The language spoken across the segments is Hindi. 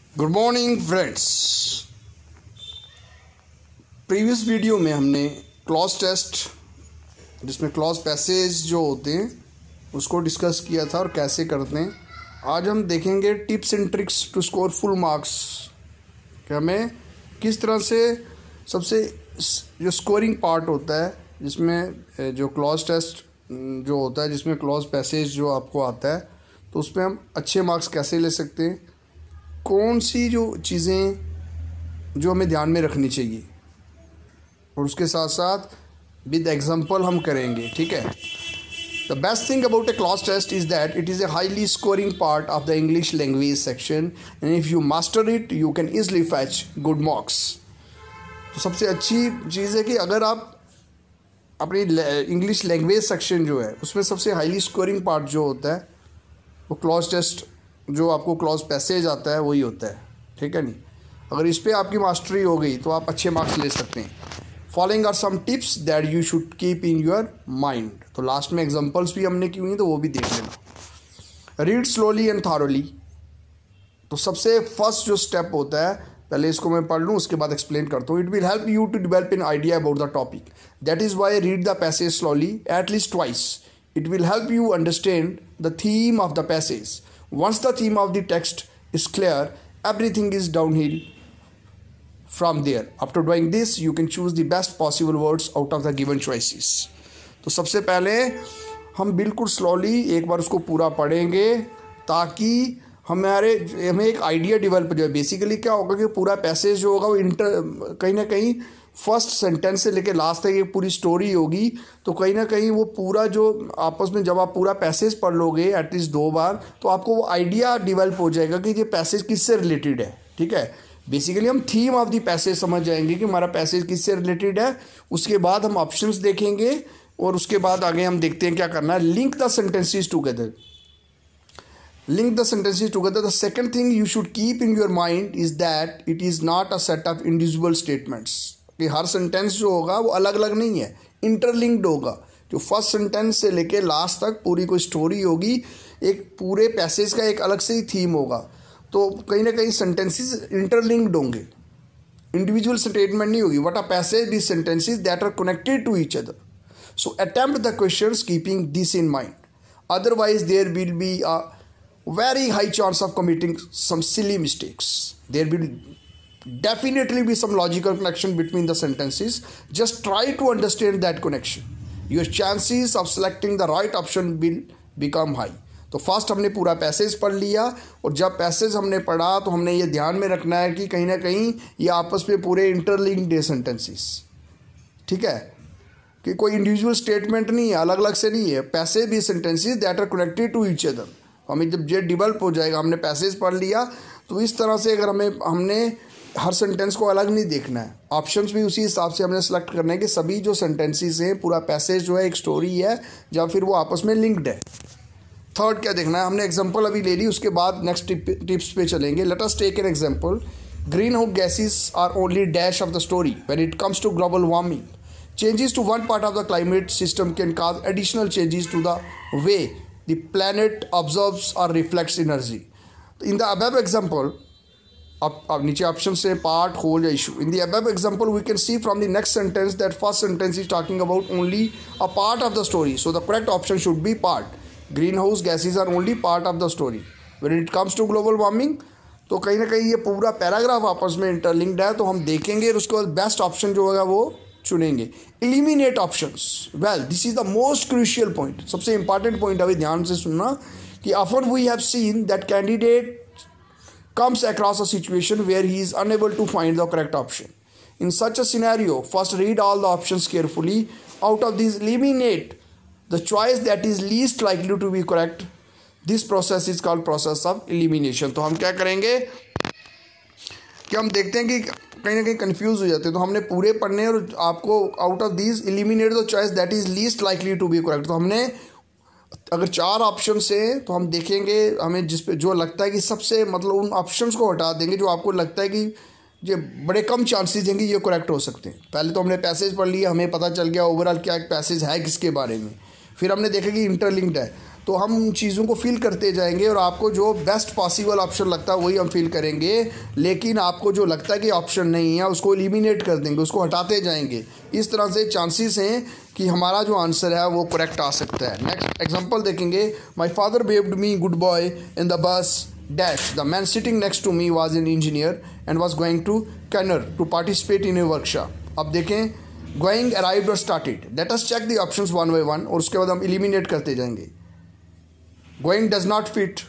Good morning friends. Previous video में हमने क्लॉज टेस्ट जिसमें क्लॉज पैसेज जो होते हैं उसको डिस्कस किया था और कैसे करते हैं। आज हम देखेंगे tips and tricks to score full marks कि हमें किस तरह से सबसे जो स्कोरिंग पार्ट होता है जिसमें जो क्लॉज टेस्ट जो होता है जिसमें क्लॉज पैसेज जो आपको आता है तो उसमें हम अच्छे मार्क्स कैसे ले सकते हैं, कौन सी जो चीज़ें जो हमें ध्यान में रखनी चाहिए और उसके साथ साथ विद एग्जांपल हम करेंगे। ठीक है। The best thing about a clause test is that it is a highly scoring part of the English language section and if you master it you can easily fetch good marks. तो सबसे अच्छी चीज़ है कि अगर आप अपनी इंग्लिश लैंग्वेज सेक्शन जो है उसमें सबसे हाईली स्कोरिंग पार्ट जो होता है वो क्लॉज टेस्ट जो आपको क्लॉज पैसेज आता है वही होता है। ठीक है नहीं, अगर इस पर आपकी मास्टरी हो गई तो आप अच्छे मार्क्स ले सकते हैं। Following are some tips that you should keep in your mind. तो लास्ट में एग्जांपल्स भी हमने की हुई तो वो भी देख लेना। Read slowly and thoroughly. तो सबसे फर्स्ट जो स्टेप होता है, पहले इसको मैं पढ़ लूँ उसके बाद एक्सप्लेन करता हूँ। It will help you to develop an idea about the topic, that is why read the passage slowly at least twice. It will help you understand the theme of the passage. Once the theme of the text is clear, everything is downhill from there. After doing this, you can choose the best possible words out of the given choices. तो सबसे पहले हम बिल्कुल स्लोली एक बार उसको पूरा पढ़ेंगे ताकि हमें एक आइडिया डेवलप हो जाए। बेसिकली क्या होगा कि पूरा पैसेज जो होगा वो कहीं ना कहीं फर्स्ट सेंटेंस से लेके लास्ट तक एक पूरी स्टोरी होगी। तो कहीं ना कहीं वो पूरा जो आपस में जब आप पूरा पैसेज पढ़ लोगे एटलीस्ट 2 बार तो आपको वो आइडिया डेवलप हो जाएगा कि ये पैसेज किससे रिलेटेड है। ठीक है। बेसिकली हम थीम ऑफ द पैसेज समझ जाएंगे कि हमारा पैसेज किससे रिलेटेड है। उसके बाद हम ऑप्शंस देखेंगे और उसके बाद आगे हम देखते हैं क्या करना है। Link the sentences together. Link the sentences together. The second thing you should keep in your mind is that it is not a set of individual statements. कि हर सेंटेंस जो होगा वो अलग अलग नहीं है, इंटरलिंक्ड होगा। जो फर्स्ट सेंटेंस से लेके लास्ट तक पूरी कोई स्टोरी होगी, एक पूरे पैसेज का एक अलग से ही थीम होगा। तो कहीं ना कहीं सेंटेंसेस इंटरलिंक्ड होंगे, इंडिविजुअल स्टेटमेंट नहीं होगी। What a passage this sentences that are connected to each other. So attempt the questions keeping this in mind, otherwise there will be a very high chance of committing some silly mistakes. There will definitely be some logical connection between the sentences. Just try to understand that connection. Your chances of selecting the right option will become high. तो फर्स्ट हमने पूरा पैसेज पढ़ लिया और जब पैसेज हमने पढ़ा तो हमने ये ध्यान में रखना है कि कहीं ना कहीं ये आपस में पूरे इंटरलिंक्ड है सेंटेंसेस। ठीक है, कि कोई इंडिविजुअल स्टेटमेंट नहीं है, अलग अलग से नहीं है। पैसेज भी sentences that are connected to each other. हमें जब ये डेवलप हो जाएगा, हमने पैसेज पढ़ लिया तो इस तरह से अगर हमने हर सेंटेंस को अलग नहीं देखना है। ऑप्शंस भी उसी हिसाब से हमने सेलेक्ट करना है कि सभी जो सेंटेंसेस हैं पूरा पैसेज जो है एक स्टोरी है या फिर वो आपस में लिंक्ड है। थर्ड क्या देखना है, हमने एग्जांपल अभी ले ली, उसके बाद नेक्स्ट टिप्स पे चलेंगे। Let us take an example. Green house gases are only dash of the story when it comes to global warming. Changes to one part of the climate system can cause additional changes to the way the planet absorbs or reflects energy. In the above example, अब नीचे ऑप्शन से पार्ट, होल या issue. In the above example, we can see from the next sentence that first sentence is talking about only a part of the story. So the correct option should be part. Greenhouse gases are only part of the story. When it comes to global warming, तो कहीं ना कहीं ये पूरा पैराग्राफ आपस में इंटरलिंक्ड है। तो हम देखेंगे और उसके बाद बेस्ट ऑप्शन जो होगा वो चुनेंगे। Eliminate options. Well this is the most crucial point, सबसे इंपॉर्टेंट पॉइंट। अभी ध्यान से सुनना कि often we have seen that candidate comes across a situation where he is unable to find the correct option. In such a scenario first read all the options carefully. Out of this eliminate the choice that is least likely to be correct. This process is called process of elimination. तो हम क्या करेंगे कि हम देखते हैं कि कहीं ना कहीं कंफ्यूज हो जाते हैं, तो हमने पूरे पढ़ने और आपको out of these eliminate the choice that is least likely to be correct. तो हमने अगर 4 ऑप्शन से तो हम देखेंगे हमें जिस पे जो लगता है कि सबसे मतलब उन ऑप्शंस को हटा देंगे जो आपको लगता है कि ये बड़े कम चांसेस हैं कि ये करेक्ट हो सकते हैं। पहले तो हमने पैसेज पढ़ लिया, हमें पता चल गया ओवरऑल क्या पैसेज है किसके बारे में। फिर हमने देखा कि इंटरलिंक्ड है तो हम उन चीज़ों को फिल करते जाएंगे और आपको जो बेस्ट पॉसिबल ऑप्शन लगता है वही हम फिल करेंगे। लेकिन आपको जो लगता है कि ऑप्शन नहीं है उसको एलिमिनेट कर देंगे, उसको हटाते जाएंगे। इस तरह से चांसेस हैं कि हमारा जो आंसर है वो करेक्ट आ सकता है। नेक्स्ट एग्जांपल देखेंगे। My father waved me good bye in the bus dash the man sitting next to me was an engineer and was going to canner to participate in a workshop. अब देखें गोइंग, अराइव्ड और started. Let us check the options one by one और उसके बाद हम एलिमिनेट करते जाएंगे। गोइंग डज नॉट फिट,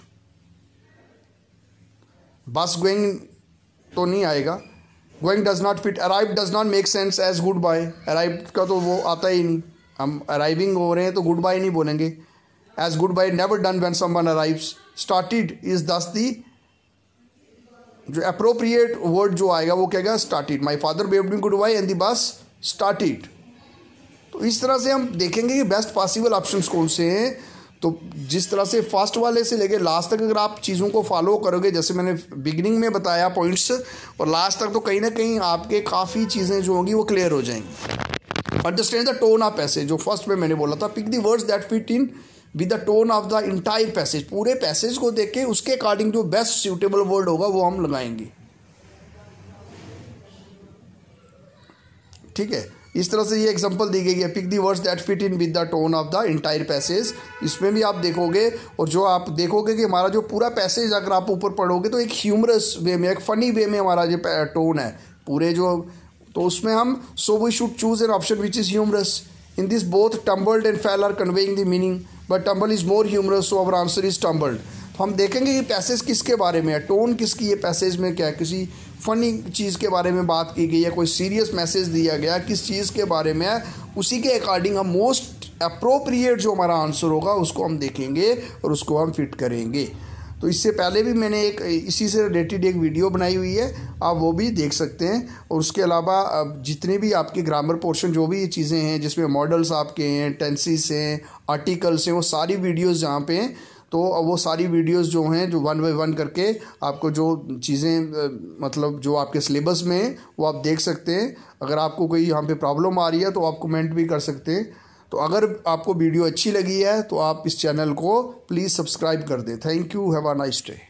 बस गोइंग तो नहीं आएगा। Going does not fit. Arrive does not make sense as good bye, arrive का तो वो आता ही नहीं, हम अराइविंग हो रहे हैं तो गुड बाय नहीं बोलेंगे। As good bye never done when someone arrives. Started is दस दी जो अप्रोप्रिएट वर्ड जो आएगा वो कहेगा started. My father waved me good bye and the bus started. तो इस तरह से हम देखेंगे कि बेस्ट पॉसिबल ऑप्शंस कौन से हैं। तो जिस तरह से फर्स्ट वाले से लेके लास्ट तक अगर आप चीज़ों को फॉलो करोगे, जैसे मैंने बिगिनिंग में बताया पॉइंट्स, और लास्ट तक, तो कहीं ना कहीं आपके काफ़ी चीज़ें जो होंगी वो क्लियर हो जाएंगी। Understand the tone of passage, जो फर्स्ट में मैंने बोला था, pick the words that fit in with the tone of the entire passage. पूरे पैसेज को देख के उसके अकॉर्डिंग जो बेस्ट सूटेबल वर्ड होगा वो हम लगाएंगे। ठीक है, इस तरह से ये एग्जांपल दी गई है। Pick the words that fit in with the tone of the entire passage. इसमें भी आप देखोगे, और जो आप देखोगे कि हमारा जो पूरा पैसेज अगर आप ऊपर पढ़ोगे तो एक ह्यूमरस वे में, एक फ़नी वे में हमारा जो टोन है पूरे जो, तो उसमें हम so we should choose an option which is humorous. In this both tumbled and fell are conveying the meaning but tumble is more humorous, so our answer is tumbled. तो हम देखेंगे कि पैसेज किसके बारे में है, टोन किसकी है पैसेज में, क्या किसी फ़नी चीज़ के बारे में बात की गई है, कोई सीरियस मैसेज दिया गया, किस चीज़ के बारे में है, उसी के अकॉर्डिंग हम मोस्ट अप्रोप्रिएट जो हमारा आंसर होगा उसको हम देखेंगे और उसको हम फिट करेंगे। तो इससे पहले भी मैंने एक इसी से रिलेटेड एक वीडियो बनाई हुई है, आप वो भी देख सकते हैं। और उसके अलावा जितने भी आपके ग्रामर पोर्शन जो भी ये चीज़ें हैं जिसमें मॉडल्स आपके हैं, टेंसेस हैं, आर्टिकल्स हैं, वो सारी वीडियोज़ जहाँ पे हैं, तो वो सारी वीडियोस जो हैं जो 1 बाय 1 करके आपको जो चीज़ें मतलब जो आपके सिलेबस में हैं वो आप देख सकते हैं। अगर आपको कोई यहाँ पे प्रॉब्लम आ रही है तो आप कमेंट भी कर सकते हैं। तो अगर आपको वीडियो अच्छी लगी है तो आप इस चैनल को प्लीज़ सब्सक्राइब कर दें। Thank you, have a nice day.